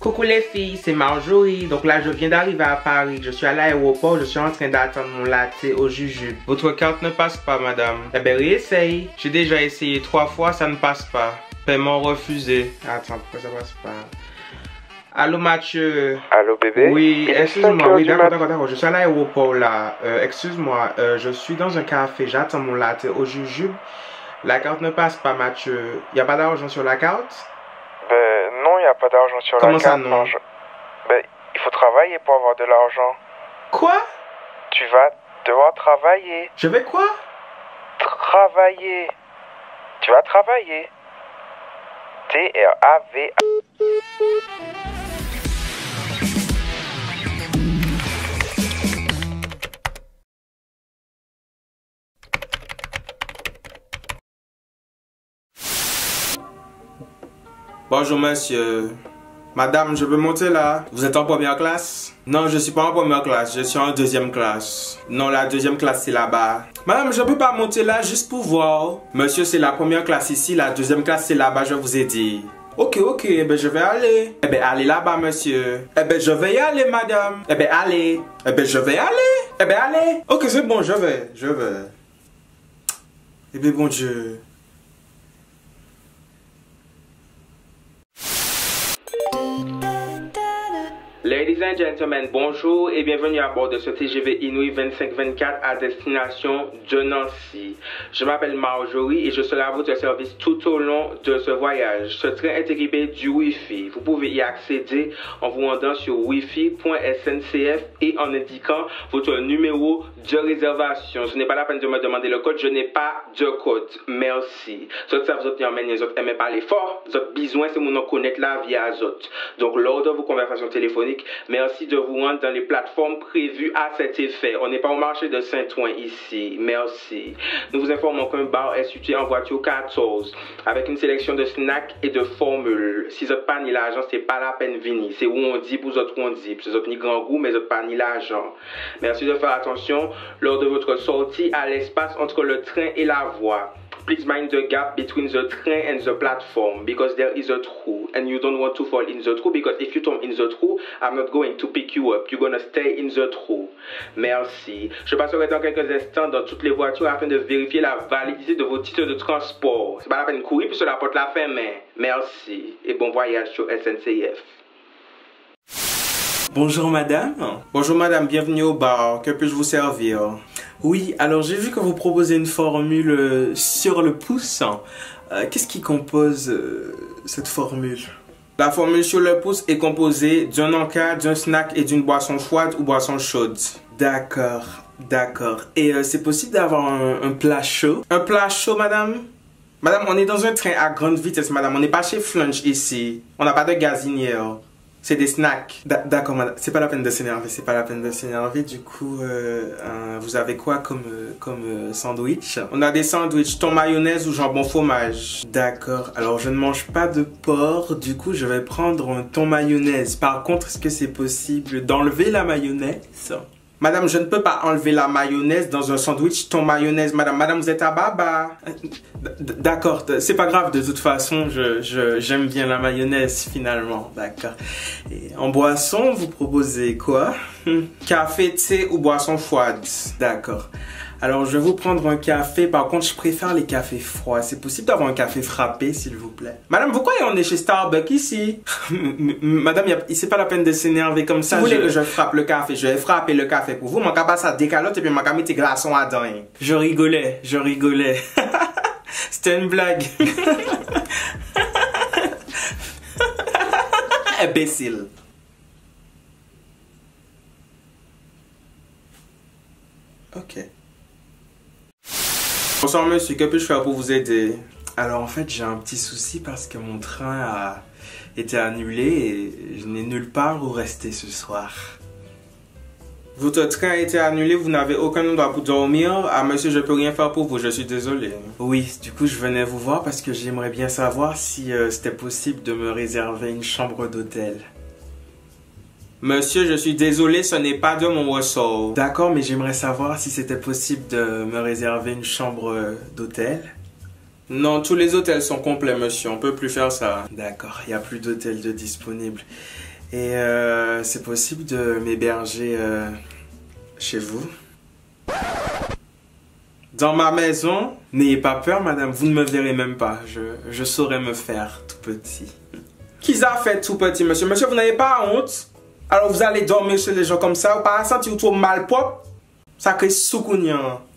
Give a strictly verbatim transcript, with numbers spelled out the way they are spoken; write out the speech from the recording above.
Coucou les filles, c'est Marjorie. Donc là, je viens d'arriver à Paris. Je suis à l'aéroport, je suis en train d'attendre mon latte au jujube. Votre carte ne passe pas, madame. Eh ben, réessaye. J'ai déjà essayé trois fois, ça ne passe pas. Paiement refusé. Attends, pourquoi ça passe pas? Allô, Mathieu. Allô, bébé? Oui, excuse-moi. Oui, d'accord, d'accord, d'accord. Je suis à l'aéroport là. Euh, excuse-moi, euh, je suis dans un café. J'attends mon latte au jujube. La carte ne passe pas, Mathieu. Il n'y a pas d'argent sur la carte? Ben non, il n'y a pas d'argent sur Comment la carte. ça, non? Je... Ben, il faut travailler pour avoir de l'argent. Quoi? Tu vas devoir travailler. Je vais quoi? Travailler. Tu vas travailler. T R A V A. Bonjour monsieur. Madame, je veux monter là. Vous êtes en première classe? Non, je suis pas en première classe, je suis en deuxième classe. Non, la deuxième classe c'est là-bas. Madame, je peux pas monter là juste pour voir. Monsieur, c'est la première classe ici, la deuxième classe c'est là-bas, je vous ai dit. Ok, ok, eh ben je vais aller. Eh ben allez là-bas monsieur. Eh ben je vais y aller madame. Eh ben allez. Eh ben je vais aller. Eh ben allez. Ok, c'est bon, je vais, je vais. Eh ben bon Dieu. Ladies and gentlemen, bonjour et bienvenue à bord de ce T G V Inouï vingt-cinq vingt-quatre à destination de Nancy. Je m'appelle Marjorie et je serai à votre service tout au long de ce voyage. Ce train est équipé du Wi-Fi. Vous pouvez y accéder en vous rendant sur wifi point S N C F et en indiquant votre numéro de réservation. Ce n'est pas la peine de me demander le code, je n'ai pas de code. Merci. Ce ça vous obtient en les autres aimez parler fort. Votre besoin c'est mon connaître la vie à autres. Donc lors de vos conversations téléphoniques, merci de vous rendre dans les plateformes prévues à cet effet. On n'est pas au marché de Saint-Ouen ici. Merci. Nous vous informons qu'un bar est situé en voiture quatorze avec une sélection de snacks et de formules. Si vous n'avez pas ni l'argent, c'est pas la peine de venir. C'est où on dit pour vous autres on dit. Vous n'avez ni grand goût, mais vous n'avez pas ni l'argent. Merci de faire attention lors de votre sortie à l'espace entre le train et la voie. Please mind the gap between the train and the platform because there is a trou and you don't want to fall in the trou because if you come in the trou, I'm not going to pick you up. You're gonna stay in the trou. Merci. Je passerai dans quelques instants dans toutes les voitures afin de vérifier la validité de vos titres de transport. C'est pas la peine de courir puisque la porte la ferme. Merci et bon voyage sur S N C F. Bonjour madame. Bonjour madame, bienvenue au bar. Que puis-je vous servir? Oui, alors j'ai vu que vous proposez une formule euh, sur le pouce. Euh, Qu'est-ce qui compose euh, cette formule? La formule sur le pouce est composée d'un encas, d'un snack et d'une boisson froide ou boisson chaude. D'accord, d'accord. Et euh, c'est possible d'avoir un, un plat chaud? Un plat chaud, madame? Madame, on est dans un train à grande vitesse, madame. On n'est pas chez Flunch ici. On n'a pas de gazinière. C'est des snacks. D'accord, madame. C'est pas la peine de s'énerver. C'est pas la peine de s'énerver. Du coup, euh, euh, vous avez quoi comme, euh, comme euh, sandwich? On a des sandwichs, thon mayonnaise ou jambon fromage. D'accord. Alors, je ne mange pas de porc. Du coup, je vais prendre un thon mayonnaise. Par contre, est-ce que c'est possible d'enlever la mayonnaise? Madame, je ne peux pas enlever la mayonnaise dans un sandwich thon mayonnaise. Madame, madame, vous êtes à baba. D'accord, c'est pas grave de toute façon, je, je, j'aime bien la mayonnaise finalement. D'accord. Et en boisson, vous proposez quoi? Café, thé ou boisson froide? D'accord. Alors, je vais vous prendre un café. Par contre, je préfère les cafés froids. C'est possible d'avoir un café frappé, s'il vous plaît? Madame, pourquoi on est chez Starbucks ici? Madame, c'est pas la peine de s'énerver comme ça. Si vous voulez que je frappe le café, je vais frapper le café pour vous. Mon cabas ça décalote et puis mon cabas tes glaçons à dents. Je rigolais, je rigolais. C'était une blague. Imbécile. Ok. Bonsoir monsieur, que puis-je faire pour vous aider? Alors en fait j'ai un petit souci parce que mon train a été annulé et je n'ai nulle part où rester ce soir. Votre train a été annulé, vous n'avez aucun endroit pour dormir? Ah monsieur, je peux rien faire pour vous, je suis désolé. Oui, du coup je venais vous voir parce que j'aimerais bien savoir si euh, c'était possible de me réserver une chambre d'hôtel. Monsieur, je suis désolé, ce n'est pas de mon ressort. D'accord, mais j'aimerais savoir si c'était possible de me réserver une chambre d'hôtel. Non, tous les hôtels sont complets, monsieur. On peut plus faire ça. D'accord, il n'y a plus d'hôtels de disponibles. Et euh, c'est possible de m'héberger euh, chez vous? Dans ma maison? N'ayez pas peur, madame, vous ne me verrez même pas. Je, je saurais me faire tout petit. Qui a fait tout petit, monsieur? Monsieur, vous n'avez pas honte? Alors vous allez dormir chez les gens comme ça, ou pas sentir tout mal propre? Ça crée soukounian.